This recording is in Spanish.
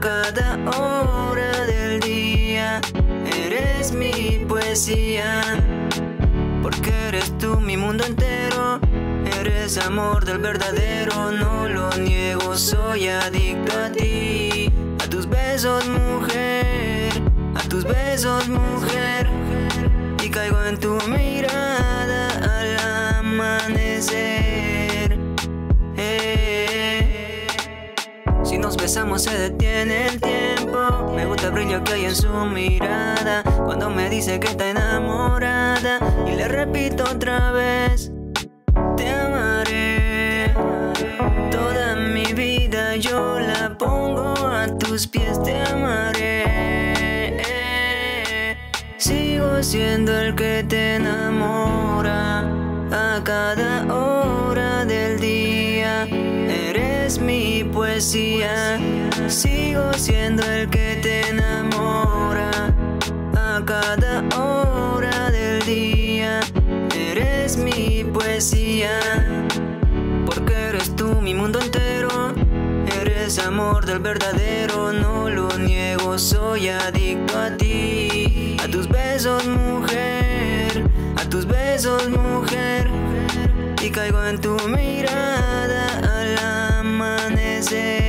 cada hora del día. Eres mi poesía, porque eres tú mi mundo entero. Eres amor del verdadero, no lo niego, soy adicto a ti. A tus besos, mujer, a tus besos, mujer. Y caigo en tu mirada al amanecer. Si nos besamos se detiene el tiempo. Me gusta el brillo que hay en su mirada cuando me dice que está enamorada. Y le repito otra vez: te amaré. Toda mi vida yo la pongo a tus pies. Te amaré. Sigo siendo el que te enamora a cada hora del día. Eres mi poesía. Sigo siendo el que te enamora a cada hora del día. Eres mi poesía, porque eres tú mi mundo entero. Eres amor del verdadero, no lo niego, soy adicto a ti. A tus besos, mujer, a tus besos, mujer. Y caigo en tu mirada al amanecer.